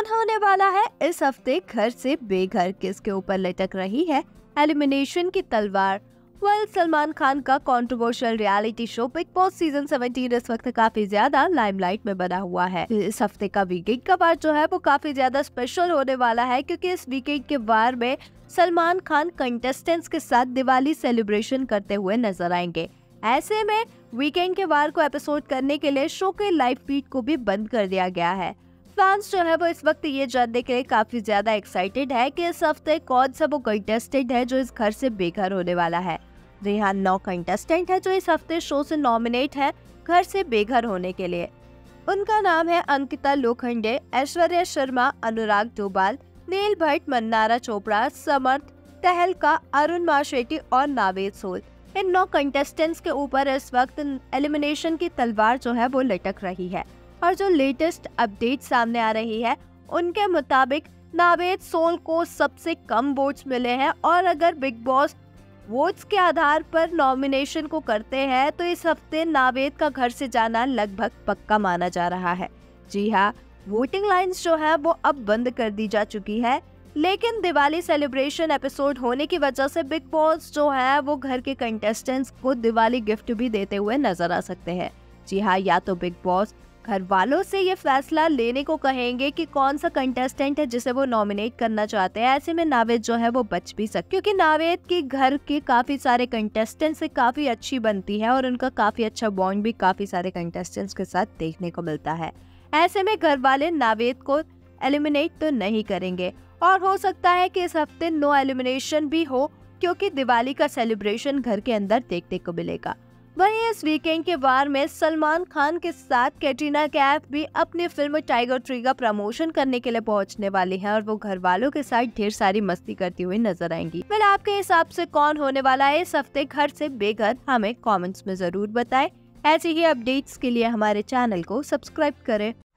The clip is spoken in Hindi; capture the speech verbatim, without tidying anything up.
होने वाला है इस हफ्ते घर से बेघर, किसके ऊपर लटक रही है एलिमिनेशन की तलवार। वेल, सलमान खान का controversial reality show Bigg Boss season सत्रह इस वक्त काफी ज्यादा लाइमलाइट में बना हुआ है। इस हफ्ते का वीकेंड का वार जो है वो काफी ज्यादा स्पेशल होने वाला है, क्योंकि इस वीकेंड के वार में सलमान खान कंटेस्टेंट्स के साथ दिवाली सेलिब्रेशन करते हुए नजर आएंगे। ऐसे में वीकेंड के वार को एपिसोड करने के लिए शो के लाइव फीड को भी बंद कर दिया गया है। फैंस जो है वो इस वक्त ये जानने के लिए काफी ज्यादा एक्साइटेड है कि इस हफ्ते कौन सा वो कंटेस्टेंट है जो इस घर से बेघर होने वाला है। जी हाँ, नौ कंटेस्टेंट है जो इस हफ्ते शो से नॉमिनेट है घर से बेघर होने के लिए। उनका नाम है अंकिता लोखंडे, ऐश्वर्या शर्मा, अनुराग डोभाल, नील भट्ट, मन्नारा चोपड़ा, समर्थ, तहलका, अरुण माशेट्टी और नावेद सोल। इन नौ कंटेस्टेंट्स के ऊपर इस वक्त एलिमिनेशन की तलवार जो है वो लटक रही है, और जो लेटेस्ट अपडेट सामने आ रही है उनके मुताबिक नावेद सोल को सबसे कम वोट्स मिले हैं, और अगर बिग बॉस वोट्स के आधार पर नॉमिनेशन को करते हैं तो इस हफ्ते नावेद का घर से जाना लगभग पक्का माना जा रहा है। जी हाँ, वोटिंग लाइंस जो है वो अब बंद कर दी जा चुकी है, लेकिन दिवाली सेलिब्रेशन एपिसोड होने की वजह से बिग बॉस जो है वो घर के कंटेस्टेंट्स को दिवाली गिफ्ट भी देते हुए नजर आ सकते हैं। जी हाँ, या तो बिग बॉस घर वालों से ये फैसला लेने को कहेंगे कि कौन सा कंटेस्टेंट है जिसे वो नॉमिनेट करना चाहते हैं। ऐसे में नावेद जो है वो बच भी सकते, क्योंकि नावेद की घर के काफी सारे कंटेस्टेंट से काफी अच्छी बनती है और उनका काफी अच्छा बॉन्ड भी काफी सारे कंटेस्टेंट्स के साथ देखने को मिलता है। ऐसे में घर वाले नावेद को एलिमिनेट तो नहीं करेंगे, और हो सकता है कि इस हफ्ते नो एलिमिनेशन भी हो, क्योंकि दिवाली का सेलिब्रेशन घर के अंदर देखने को मिलेगा। वहीं इस वीकेंड के वार में सलमान खान के साथ कैटरीना कैफ भी अपनी फिल्म टाइगर थ्री का प्रमोशन करने के लिए पहुंचने वाली हैं, और वो घर वालों के साथ ढेर सारी मस्ती करती हुई नजर आएंगी। फिर आपके हिसाब से कौन होने वाला है इस हफ्ते घर से बेघर, हमें कमेंट्स में जरूर बताएं। ऐसी ही अपडेट्स के लिए हमारे चैनल को सब्सक्राइब करें।